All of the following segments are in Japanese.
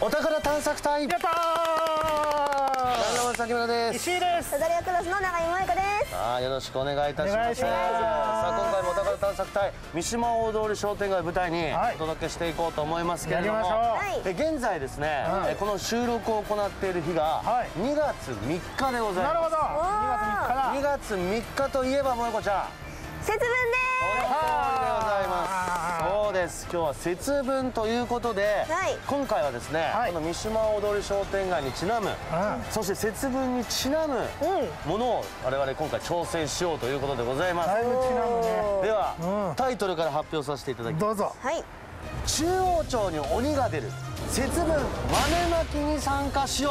お宝探索隊。 やったー。 旦那の崎村です。 石井です。 サザリアクロスの永井萌香です。 よろしくお願いいたします。 お願いします。 さあ今回もお宝探索隊三島大通商店街を舞台にお届けしていこうと思いますけれども、現在ですね、この収録を行っている日が2月3日でございます。 なるほど。2月3日だ。 2月3日といえば萌子ちゃん。 節分です。 その通りでございます。そうです。今日は節分ということで、今回はですね、この三島大通商店街にちなむ、そして節分にちなむものを我々今回挑戦しようということでございます。 だいぶちなむね。 では、タイトルから発表させていただきます。 どうぞ。 はい。 中央町に鬼が出る節分豆まきに参加しよ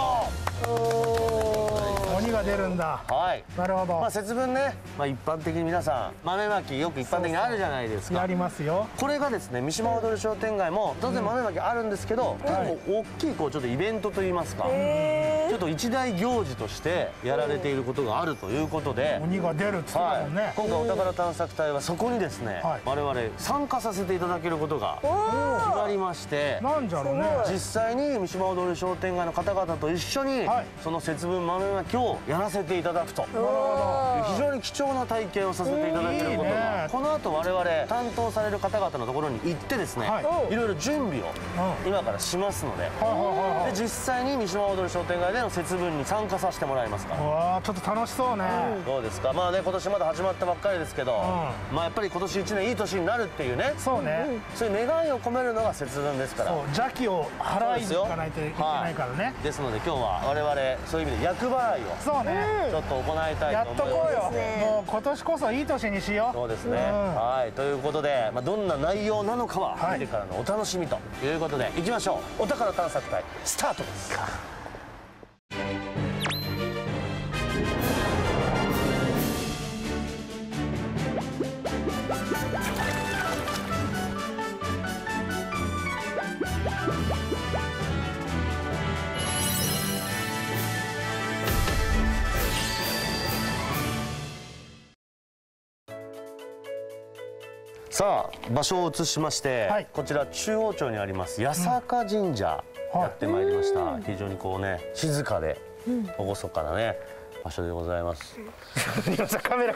う。 鬼が出るんだ。 はい。 なるほど。 節分ね、一般的に皆さん豆まきよく一般的にあるじゃないですか。 やりますよ。 これがですね、三島大通商店街も当然豆まきあるんですけど、大きいちょっとイベントといいますか、ちょっと一大行事としてやられていることがあるということで、 鬼が出るっつってたもんね。 今回お宝探索隊はそこにですね、我々参加させていただけることが決まりまして、 なんじゃろうね。 実際に三島大通商店街の方々と一緒にその節分豆まきをやらせていただくと、非常に貴重な体験をさせていただけることが、この後我々担当される方々のところに行ってですね、いろいろ準備を今からしますので、実際に三島大通商店街での節分に参加させてもらいますから。 わあ、ちょっと楽しそうね。 どうですか。今年まだ始まったばっかりですけど、やっぱり今年1年いい年になるっていうね、 そうね、 そういう願いを込めるのが節分ですから。 邪気を払いに行かないといけないからね。 ですので今日は我々そういう意味で厄払いをそうね、 ちょっと行いたいやっとと思います。 こうよ。もう今年こそいい年にしよう。 そうですね。はい、ということで、どんな内容なのかは見てからのお楽しみということで、行きましょう。お宝探索隊スタートです。さあ場所を移しまして、こちら中央町にあります八坂神社やってまいりました。非常に静かで厳かなね場所でございます。 カメラ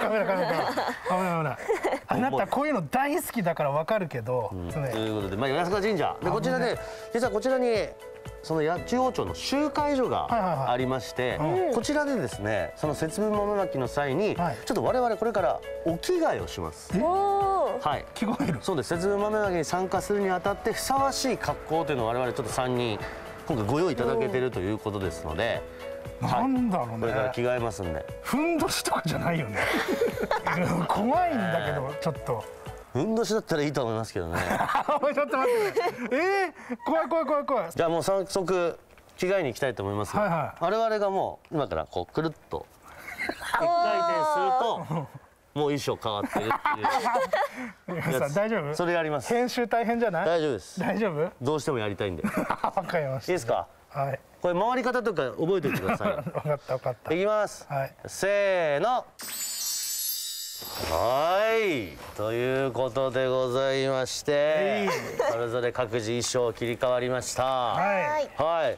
あなたこういうの大好きだからわかるけど、 ということで八坂神社で、こちらで実はこちらにその中央町の集会所がありまして、こちらでですね、その節分豆まきの際にちょっと我々これからお着替えをします。はい、 着替える。 そうです。節分豆まきに参加するにあたってふさわしい格好というのを我々ちょっと3人今回ご用意いただけているということですので、 なんだろうね、 これから着替えますんで。 ふんどしとかじゃないよね。怖いんだけどちょっと。 ふんどしだったらいいと思いますけどね。 ちょっと待ってね。怖い。 じゃあもう早速着替えに行きたいと思いますが、我々がもう今からくるっと一回転するともう衣装変わってるっていう。 大丈夫？ それやります。 編集大変じゃない？ 大丈夫です。 大丈夫？ どうしてもやりたいんで。 わかりました。 いいですか？ はい。 これ回り方とか覚えておいてください。 分かった。 いきます。 はい。 せーの。はい、ということでございまして、それぞれ各自衣装切り替わりました。はい。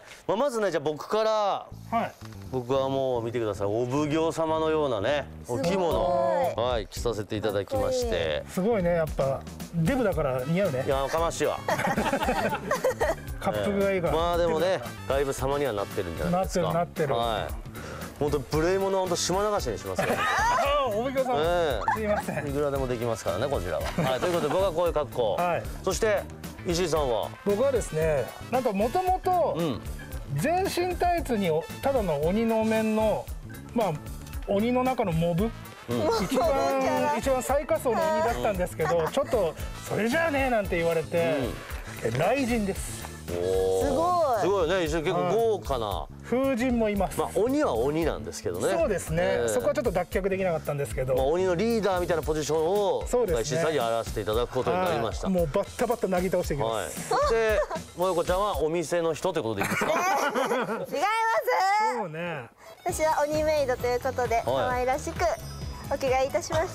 まずね、じゃあ僕から、僕はもう見てください、お奉行様のようなねお着物、着させていただきまして。 すごいね、やっぱデブだから似合うね。 いや、おかましいわ。 カップがいいから。 でもね、だいぶ様にはなってるんじゃないですか。 なってる。 本当無礼者は島流しにしますよ。 お奉行さん、すいません。 いくらでもできますからね、こちらは。ということで僕はこういう格好。そして石井さんは？僕はですね、なんかもともと全身タイツにただの鬼の面の鬼の中のモブ、一番最下層の鬼だったんですけど、ちょっとそれじゃあねなんて言われて雷神です。 すごいね、一緒に結構豪華な。 風神もいます。 鬼は鬼なんですけどね。 そうですね。そこはちょっと脱却できなかったんですけど。 鬼のリーダーみたいなポジションを石井さんにやらせていただくことになりました。 もうバッタバッタなぎ倒していきます。 そして萌子ちゃんはお店の人ということでいいですか？ 違います。 そうね。 私は鬼メイドということで可愛らしくお着替えいたしました。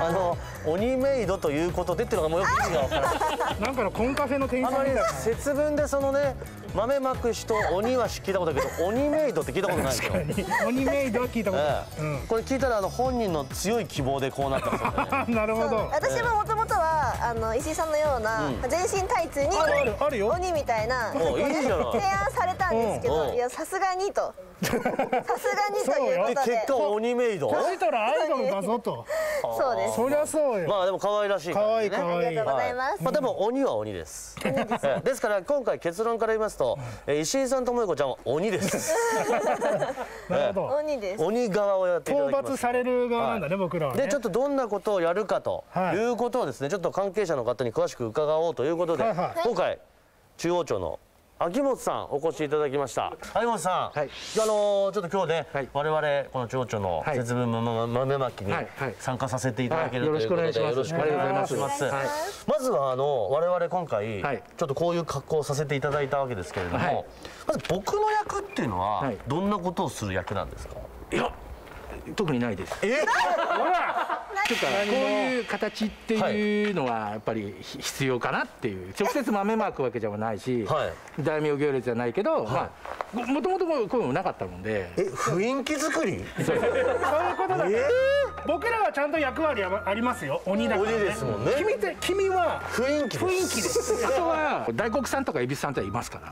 鬼メイドということでっていうのがもうよく意味が分からない。 なんかのコンカフェの店員さんみたいな。 節分でそのね豆まく人鬼は聞いたことあるけど鬼メイドって聞いたことないですよ。 鬼メイドは聞いたことない。 これ聞いたら本人の強い希望でこうなったんですよね。 なるほど。 私ももともとは石井さんのような全身タイツに鬼みたいな提案されたんですけど、いやさすがにと。さすがにということで。 結果鬼メイド。 こいたらアイドルだぞと。 そうです。 そりゃそうよ。 まあでも可愛らしい。 可愛い可愛い。 ありがとうございます。 まあでも鬼は鬼です。ですから今回結論から言いますと、石井さんと萌子ちゃんは鬼です。 なるほど。 鬼です。 鬼側をやっていただきます。 討伐される側なんだね僕らはね。 でちょっとどんなことをやるかということをですね、ちょっと関係者の方に詳しく伺おうということで、今回中央町の秋元さんお越しいただきました。秋元さん、ちょっと今日ね、我々この中央町の節分豆まきに参加させていただけるということで、よろしくお願いします。まずは我々今回ちょっとこういう格好をさせていただいたわけですけれども、まず僕の役っていうのはどんなことをする役なんですか？ いや特にないです。というかこういう形っていうのはやっぱり必要かなっていう、直接豆まくわけじゃないし、大名行列じゃないけど、まあもともとこういうのなかったもんで。 雰囲気作り？ そういうことだ。僕らはちゃんと役割ありますよ。鬼だからね。 鬼ですもんね。 君は雰囲気です。 あとは大黒さんとか恵比寿さんとかいますから、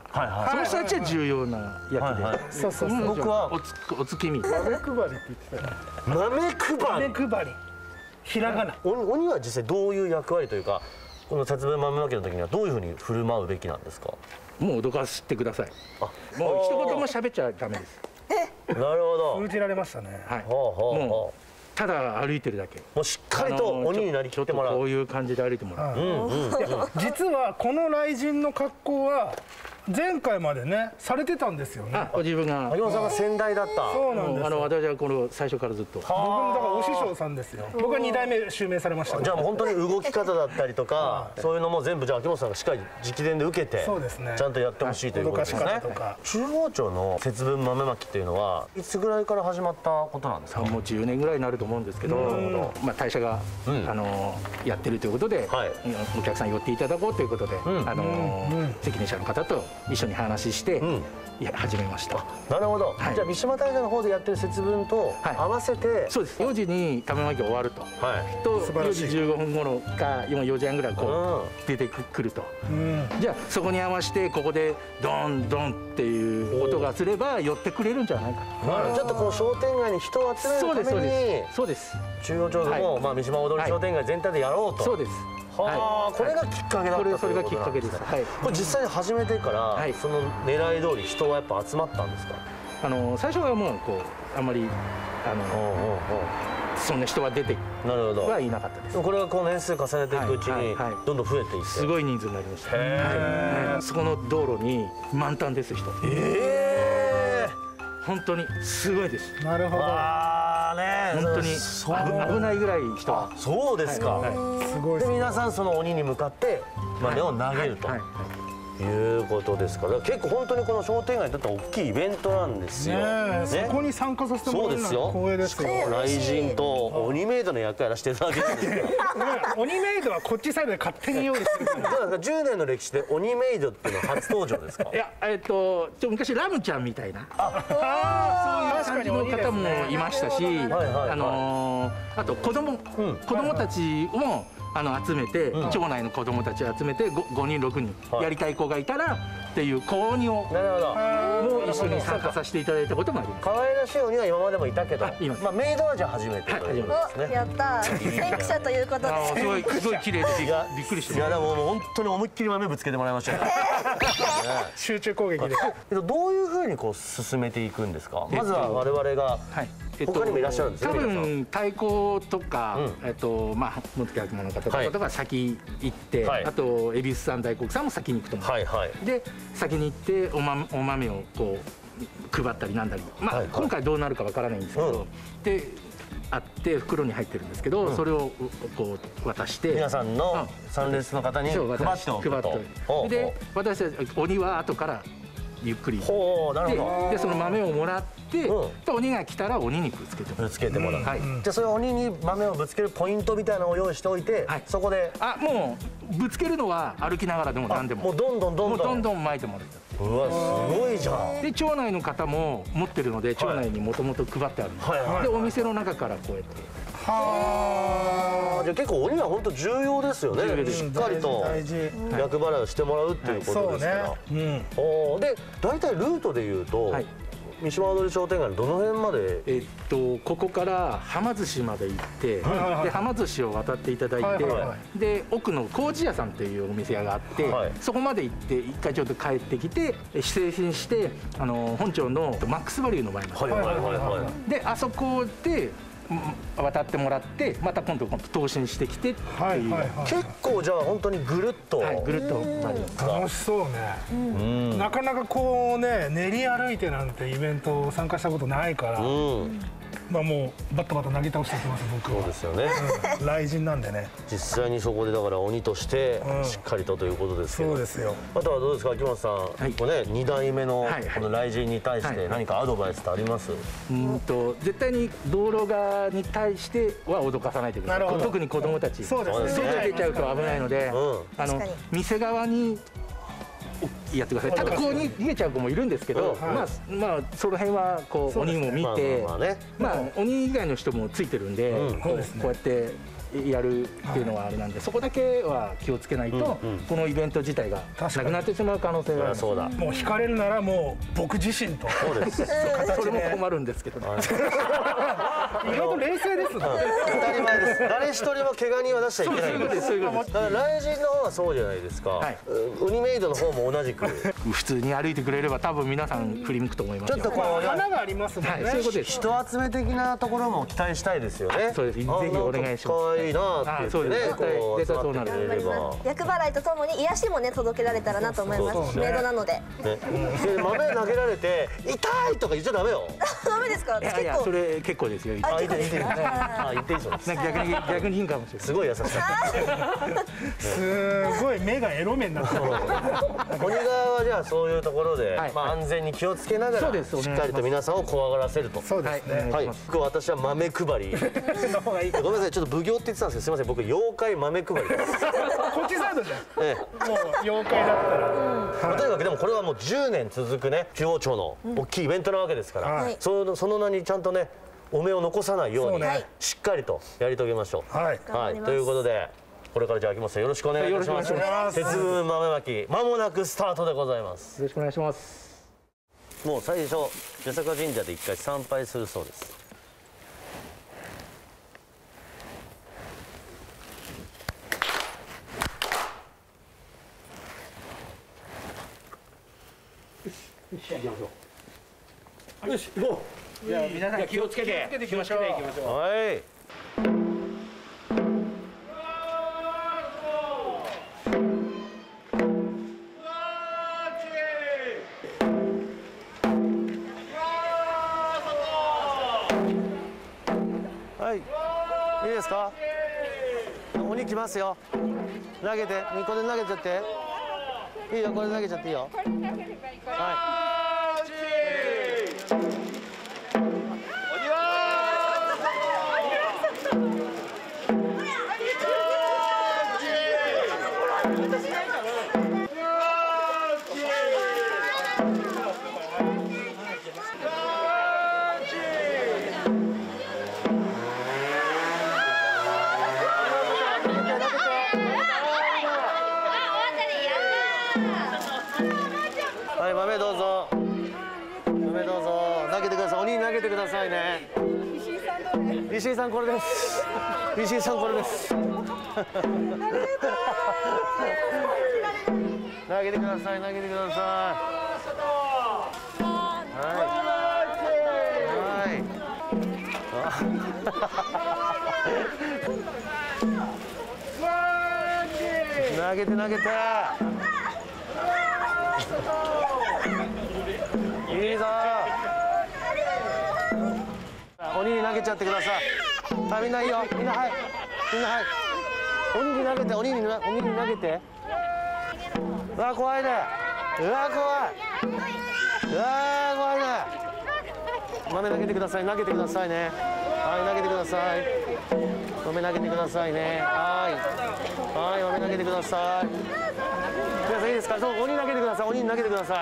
その人たちは重要な役で。 そうそうそう。 僕はお月見。 豆配りって言ってたよ。 豆配り。 ひらがな。 鬼は実際どういう役割というか、この節分豆まきの時にはどういうふうに振る舞うべきなんですか？ もう脅かしてください。もう一言も喋っちゃダメです。 なるほど。 封じられましたね。 はい。もうただ歩いてるだけ。 もうしっかりと鬼になりきってもらう。 こういう感じで歩いてもらう。 実はこの雷神の格好は前回までねされてたんですよね。 ご自分が。 秋元さんが先代だった。 そうなんです。 私はこの最初からずっと。 僕のだからお師匠さんですよ。僕は2代目襲名されました。 じゃあもう本当に動き方だったりとか、そういうのも全部じゃあ秋元さんがしっかり直伝で受けて、 そうですね。 ちゃんとやってほしいということですね。中央町の節分豆まきっていうのはいつぐらいから始まったことなんですか？ もう10年ぐらいになると思うんですけど、まあ大社がやってるということで、お客さん寄っていただこうということで、責任者の方と一緒に話して始めました。 なるほど。じゃあ三島大社の方でやってる節分と合わせて、 そうです。4時に豆まき終わると。と4時15分頃か今4時半ぐらいこう出てくると。じゃあそこに合わせてここでドンドンっていう音がすれば寄ってくれるんじゃないかな。ちょっとこの商店街に人を集めるために、 そうです。 中央町でも三島踊り商店街全体でやろうと。 そうです。 はあ、これがきっかけだった。 それがきっかけです。 これ実際に始めてからその狙い通り人はやっぱ集まったんですか？ 最初はもうこうあんまりそんな人が出てはいなかったです。 これがこう年数重ねていくうちにどんどん増えていって、 すごい人数になりました。そこの道路に満タンです人。本当にすごいです。 なるほど。 本当に危ないぐらい人は。 そうですか。 すごい。 で皆さんその鬼に向かって豆を投げるということですから、結構本当にこの商店街にとっては大きいイベントなんですよ。 そこに参加させてもらえるのは光栄ですよ。 雷神と鬼メイドの役やらせていただけるんですよ。 鬼メイドはこっちサイドで勝手に用意するから。 そうですか。10年の歴史で鬼メイドっていうのは初登場ですか？ いや昔ラムちゃんみたいなそういう感じの方もいましたし、あと子供たちも集めて、町内の子供たちを集めて5人6人やりたい子がいたらっていう子鬼をも一緒に参加させていただいたこともあります。 可愛らしい鬼は今までもいたけど、まあメイドはじゃあ初めてということですね。 やった先駆者ということで。 すごい綺麗でびっくりして。 いやでも本当に思いっきり豆ぶつけてもらいましたよ。 集中攻撃で。 どういうふうにこう進めていくんですか？まずは我々が他にもいらっしゃるんですね。 多分太鼓とかまあ持ってきたの方とか先行って、あと恵比寿さん大黒さんも先に行くと思う。で先に行ってお豆をこう配ったりなんだり、まあ今回どうなるかわからないんですけど、であって袋に入ってるんですけど、それをこう渡して皆さんの参列の方に配っておくと。 で私たち鬼は後からゆっくりでその豆をもらって鬼が来たら鬼にぶつけてもらう。 じゃあそれ鬼に豆をぶつけるポイントみたいなのを用意しておいて、そこでもうぶつけるのは歩きながらでも何でももうどんどん巻いてもらっちゃって。 うわすごいじゃん。 で町内の方も持ってるので町内にもともと配ってあるんです、でお店の中からこうやって。 はあ、じゃあ結構鬼は本当重要ですよね。しっかりと厄払いをしてもらうっていうことですから。で大体ルートでいうと三島踊商店街のどの辺まで？ ここからはま寿司まで行って、ではま寿司を渡っていただいて、で奥の麹屋さんというお店屋があって、そこまで行って一回ちょっと帰ってきて失礼して本町のマックスバリューの前まで、であそこで渡ってもらってまた今度投進してきてっていう、 結構じゃあ本当にぐるっと、 ぐるっと楽しそうね。なかなかこうね練り歩いてなんてイベント参加したことないから、まあもうバッタバタ投げ倒していきます僕は。 そうですよね。 雷神なんでね。 実際にそこでだから鬼としてしっかりとということですけど。 そうですよ。 あとはどうですか秋元さん、こうね2代目のこの雷神に対して何かアドバイスってあります？ 絶対に道路側に対しては脅かさないでください。特に子供たち。 そうですね。 外出ちゃうと危ないので、店側にやってください。ただこうに逃げちゃう子もいるんですけど、まあその辺はこう鬼も見て、まあ鬼以外の人もついてるんで、こうやってやるっていうのはあれなんで、そこだけは気をつけないとこのイベント自体がなくなってしまう可能性がある。 そうだ。 もう惹かれるならもう僕自身と。 そうです。 それも困るんですけどね。 意外と冷静ですね。 当たり前です。誰一人も怪我人は出しちゃいけないんです。だから雷神の方はそうじゃないですか。ウニメイドの方も同じく。 普通に歩いてくれれば多分皆さん振り向くと思います。 ちょっとこう花がありますもんね。 そういうことです。 人集め的なところも期待したいですよね。 そうです。ぜひお願いします。 可愛いなって言ってね。 絶対そうなる。 厄払いとともに癒しもね届けられたらなと思います。メイドなので。 豆投げられて痛いとか言っちゃダメよ。 ダメですか？ いやそれ結構ですよ。 言っていいそうです。 逆にいいかもしれない。 すごい優しかった。 すごい目がエロ目になってる。 鬼側はじゃあそういうところで安全に気をつけながらしっかりと皆さんを怖がらせると。 そうですね。 はい。私は豆配り。ごめんなさい、ちょっと奉行って言ってたんですけどすみません、僕妖怪豆配りです。 こっちサイドじゃん。もう妖怪だったら。 とにかくでもこれはもう10年続くね中央町の大きいイベントなわけですから、その名にちゃんとねお目を残さないようにしっかりとやり遂げましょう。はい。ということでこれからじゃあ秋元さんよろしくお願いいたします。節分豆まきまもなくスタートでございます。 よろしくお願いします。 もう最初八坂神社で一回参拝するそうです。よし行こう。 じゃあ皆さん気をつけていきましょう。 はい。はい。いいですか？鬼来ますよ。投げて、これ投げちゃって。いいよ、これ投げちゃっていいよ。はい。はい、豆どうぞ。豆どうぞ。投げてください。鬼に投げてくださいね。石井さんこれです。石井さんこれです。投げてください。投げてください。はい。投げて投げて。いいぞ。鬼に投げちゃってください。あ、みんないいよ。みんなはい。みんなはい。鬼に投げて、鬼に投げて。うわ怖いね。うわ怖い。うわ怖いね。豆投げてください。投げてくださいね。はい、投げてください。豆投げてくださいね。はい。はい、豆投げてください。 皆さんいいですか。そう、鬼投げてください。鬼に投げてください。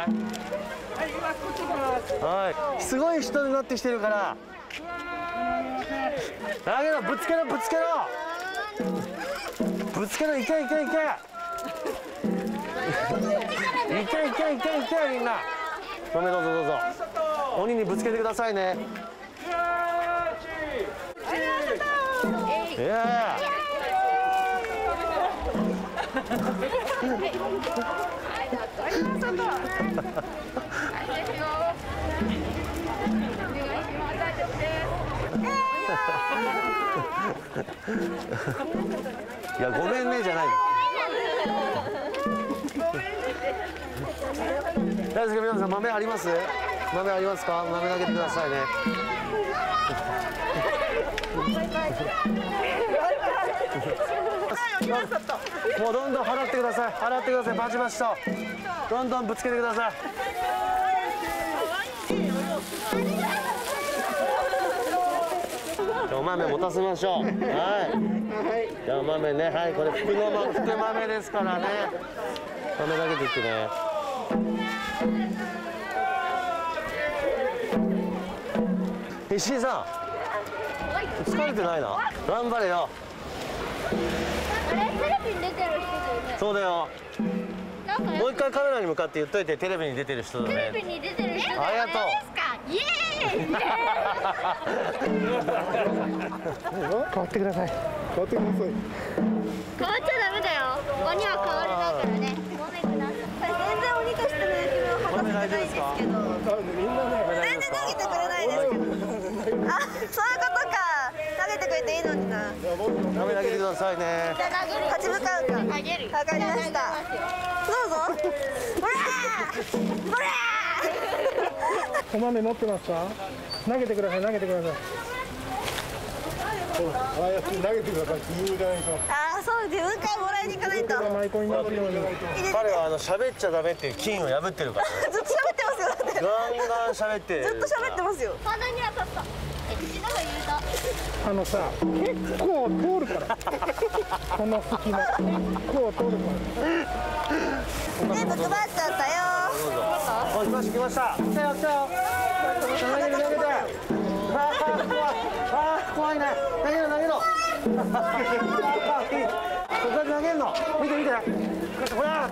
はい、すごい人になってきてるから。投げろ、ぶつけろ、ぶつけろ。ぶつけろ、いけいけいけ。いけいけいけいけ、みんな。どうぞどうぞ。鬼にぶつけてくださいね。いや。いや、ごめんねじゃない。大好き、皆さん豆あります？豆ありますか？豆投げてくださいね。もうどんどん払ってください。払ってください。バチバチとどんどんぶつけてください。お豆持たせましょう。はい。じゃあお豆ね、はい、これ福豆ですからね。豆投げていってね。石井さん、疲れてないな。頑張れよ。 あれテレビに出てる人だよね。 そうだよ。もう一回カメラに向かって言っといて、テレビに出てる人だね。 テレビに出てる人ありがとう。 イエーイ。 変わってください。変わってください。 変わっちゃダメだよ。鬼は変わるだからね。ごめんください。 全然鬼としての役目を果たせてないんですけど。 みんなね。 全然投げてくれないですけど。あ、そういうことか。投げてくれていいのにな。 豆投げてくださいね。 立ち向かうか。 あげる。 わかりました。どうぞ。ほらー。ほらお豆持ってますか？投げてください。投げてください。ああやって投げてください。自分じゃないと。 ああ、そう、自分からもらいに行かないと。 マイコになるように。 彼は喋っちゃダメっていう金を破ってるからね。 ずっと喋ってますよ。だってガンガン喋ってる。 ずっと喋ってますよ。 鼻に当たった。口の方言うと。 あのさ、結構通るから。この隙間。結構通るから。 全部配っちゃったよ。 お、来ました来ました。来たよ来たよ。投げる投げて。ああ怖い。ああ怖いね。投げろ投げろ。ここで投げるの。見て見て。ほら。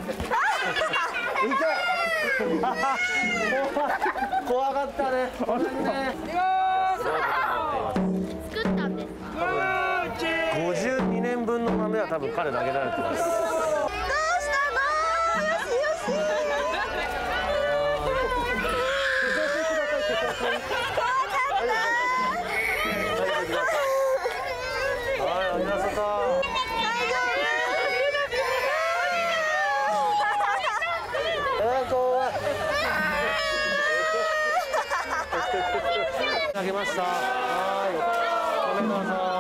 いけ。怖かったね。本当にね。 作ったんですか。 52年分の豆は多分彼投げられてます。投げました。はい。ごめんなさい。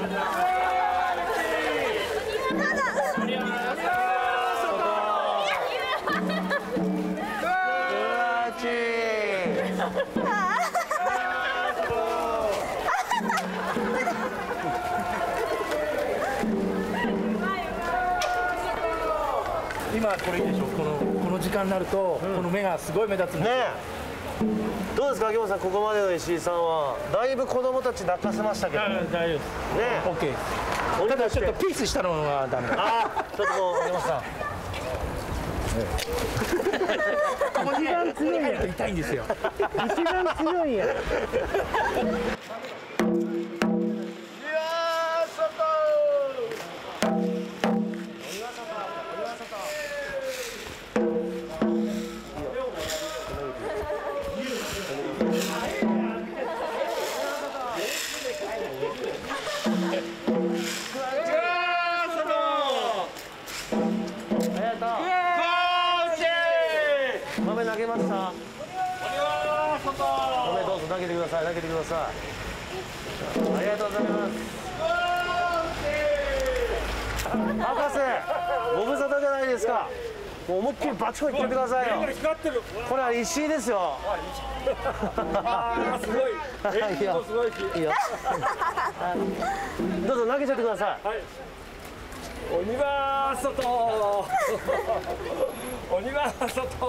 今これいいでしょ。この時間になると、この目がすごい目立つんですよ。 ね。どうですか、秋元さん、ここまでの石井さんはだいぶ子供たち泣かせましたけど。 大丈夫です。 ね。 オッケー。ただちょっとピースしたのはダメ。 ああ、ちょっともう秋元さん。 一番強いや。 痛いんですよ。 一番強いや。 豆投げました。豆どうぞ投げてください。投げてください。ありがとうございます。博士、ご無沙汰じゃないですか。もう思いっきりバチコイ言ってくださいよ。これは石井ですよ。 すごい。 いいよ。いいよ。どうぞ投げちゃってください。 鬼は外。 鬼は外。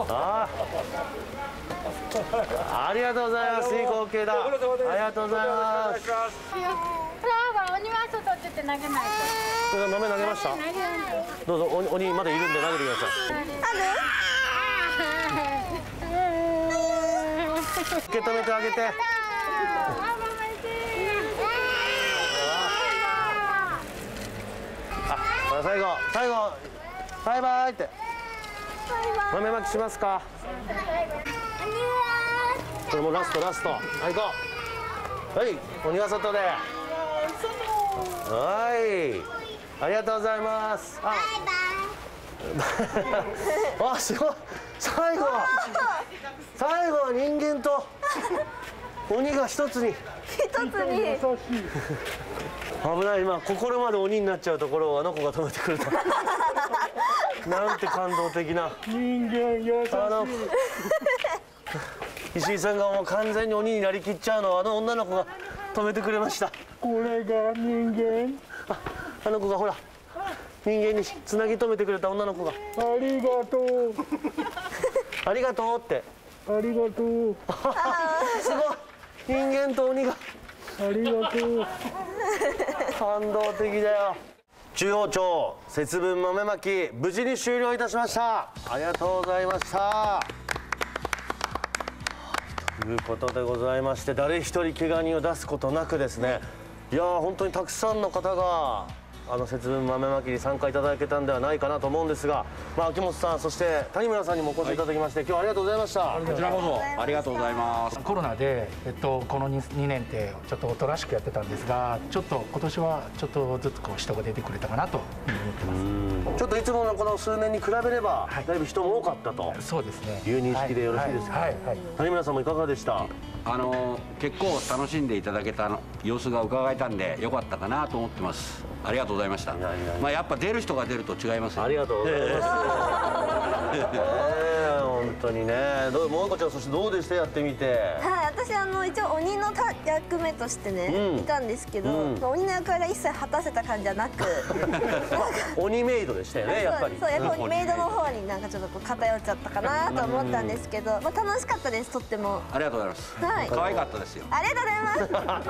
ありがとうございます。いい光景だ。ありがとうございます。 鬼は外って言って投げないと。 豆投げました。どうぞ、鬼まだいるんで投げてください。受け止めてあげて。最後バイバイって豆まきしますか。これもラストはい行こう。はい鬼は外で。はいありがとうございます。あすごい。最後は人間と鬼が一つに。危ない。今心まで鬼になっちゃうところをあの子が止めてくれた。なんて感動的な。 人間優しい。 石井さんがもう完全に鬼になりきっちゃうのをあの女の子が止めてくれました。 これが人間。 あの子がほら人間につなぎ止めてくれた女の子が。 ありがとう。 ありがとうって。 ありがとう。 すごい。人間と鬼が。 ありがとう。 感動的だよ。中央町節分豆まき無事に終了いたしました。ありがとうございました。ということでございまして、誰一人怪我人を出すことなくですね、いやー本当にたくさんの方が節分豆まきに参加いただけたんではないかなと思うんですが、秋元さんそして谷村さんにもお越しいただきまして、今日はありがとうございました。 こちらこそありがとうございます。 コロナで、この 2年ってちょっとおとなしくやってたんですが、ちょっと今年はちょっとずつ人が出てくれたかなと思ってます。 ちょっといつものこの数年に比べれば、だいぶ人も多かったと。 そうですね。 いう認識でよろしいですか。谷村さんもいかがでした。 結構楽しんでいただけた様子が伺えたんで良かったかなと思ってます。ありがとうございました。やっぱ出る人が出ると違いますよ。 ありがとうございます。本当にね。もこちゃんそしてどうでしたやってみて。 はい、私一応鬼の役目としてねいたんですけど、鬼の役割は一切果たせた感じはなく、 鬼メイドでしたよねやっぱり。 そうやっぱりメイドの方になんかちょっと偏っちゃったかなと思ったんですけど、楽しかったです。とっても。 ありがとうございます。可愛かったですよ。 ありがとうございます。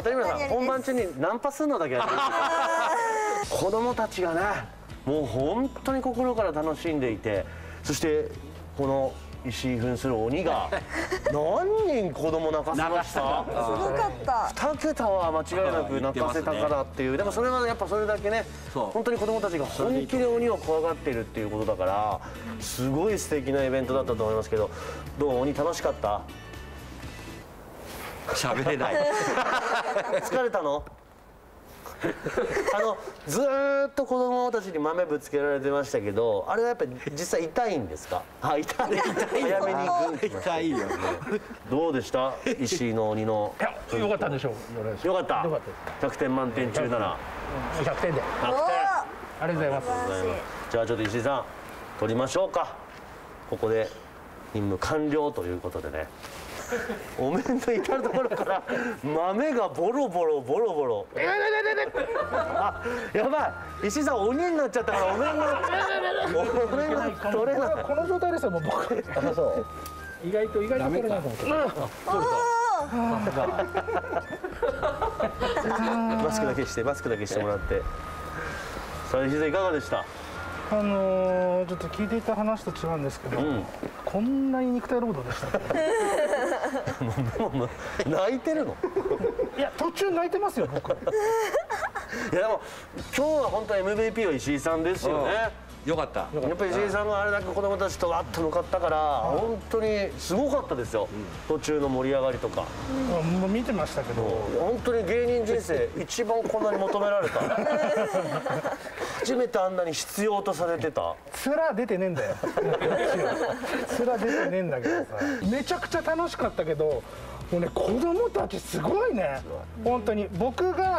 谷村さん本番中にナンパするのだけやって子供たちがねもう本当に心から楽しんでいて、そしてこの石井扮する鬼が何人子供泣かせました。すごかった。 2桁は間違いなく泣かせたからっていう。でもそれはやっぱそれだけね本当に子供たちが本気で鬼を怖がっているっていうことだから、すごい素敵なイベントだったと思いますけど、どう鬼楽しかった？ 喋れない。 疲れたの？ずーっと子供たちに豆ぶつけられてましたけど、あれはやっぱり実際痛いんですか？痛い。早めに行く。 痛いよね。 どうでした？石井の鬼の。 いや、よかったんでしょう。 よかった。100点満点中なら。 100点で。 100点。 ありがとうございます。 じゃあちょっと石井さん取りましょうか。ここで任務完了ということでね。お面の至るところから豆がボロボロ。やばい、石井さん鬼になっちゃったからお面が取れない。 この状態ですよもう僕。 そう意外と取れないと思って。 マスクだけしてもらって。さあ石井さんいかがでした？ ちょっと聞いていた話と違うんですけど、こんなに肉体労働でしたね。 泣いてるの？ いや途中泣いてますよ僕。 いやでも今日は本当に MVP は石井さんですよね。 よかった。 やっぱり石井さんがあれだけ子供たちとわっと向かったから本当にすごかったですよ。途中の盛り上がりとか。 もう見てましたけど。 本当に芸人人生一番こんなに求められた。初めてあんなに必要とされてた。 面出てねえんだよ。面出てねえんだけどさ。めちゃくちゃ楽しかったけど、もうね子供たちすごいね。本当に僕が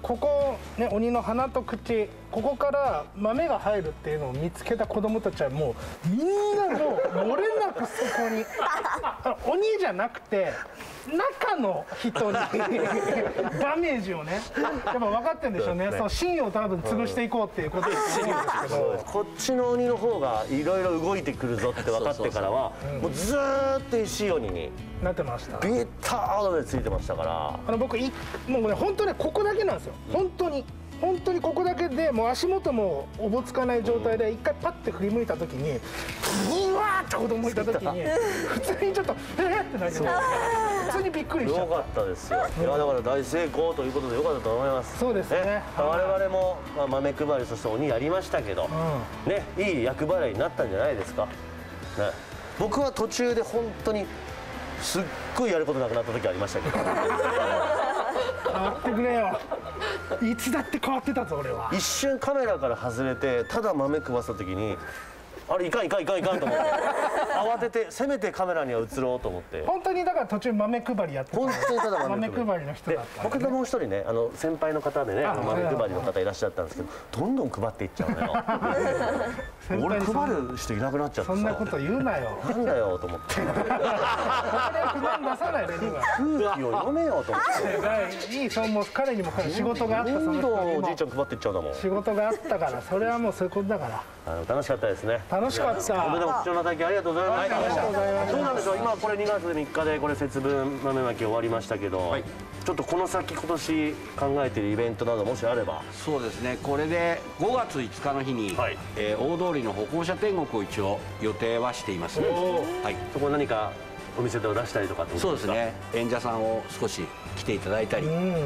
ここね、鬼の鼻と口、ここから豆が入るっていうのを見つけた子供たちはもうみんなもう漏れなくそこに鬼じゃなくて中の人にダメージをね、やっぱ分かってるんでしょうね。その芯を多分潰していこうっていうことですけど、 こっちの鬼の方がいろいろ動いてくるぞって分かってからはもうずーっと石鬼になってました。 ビッターでついてましたから、 僕もうね本当ねここだけなんですよ。本当にここだけでもう足元もおぼつかない状態で一回パッて振り向いた時にうわーって子供いた時に普通にちょっとってなって普通にびっくりしちゃった。 よかったですよ。いやだから大成功ということでよかったと思います。 そうですね。 我々も豆配りそして鬼やりましたけど、ね、いい厄払いになったんじゃないですか。ね、僕は途中で本当にすっごいやることなくなった時ありましたけど。 変わってくれよ。いつだって変わってたぞ俺は。 一瞬カメラから外れてただ豆配った時にあれいかんと思って慌ててせめてカメラには映ろうと思って。 本当にだから途中豆配りやってた。 本当にただ豆配りの人だった。 僕がもう一人ね先輩の方でね豆配りの方いらっしゃったんですけど、どんどん配っていっちゃうのよ。俺配る人いなくなっちゃってさ。 そんなこと言うなよ。 なんだよと思って。ここで不満出さないで今。 空気を読めよと思って。 いいそうもう彼にも仕事があった。 どんどんおじいちゃん配っていっちゃうんだもん。 仕事があったからそれはもうそういうことだから。 楽しかったですね。 楽しかった。 本当に貴重な体験ありがとうございました。どうなんでしょう。今これ2月3日でこれ節分豆まき終わりましたけど、ちょっとこの先今年考えているイベントなどもしあれば。 そうですね。これで5月5日の日に、大通りの歩行者天国を一応予定はしています。はい。 そこ何かお店で出したりとかってことですか。 そうですね。演者さんを少し来ていただいたり、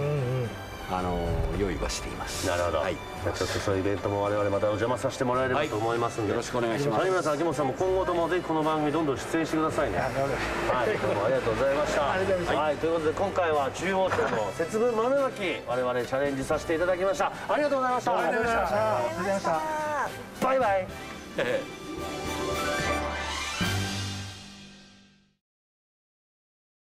用意はしています。 なるほど。はい。ちょっとそういうイベントも我々またお邪魔させてもらえればと思いますんで、 よろしくお願いします。 有村さん、秋元さんも今後ともぜひこの番組どんどん出演してくださいね。はい。どうもありがとうございました。はい。ということで今回は中央町の節分豆まき我々チャレンジさせていただきました。ありがとうございました。 ありがとうございました。 バイバイ。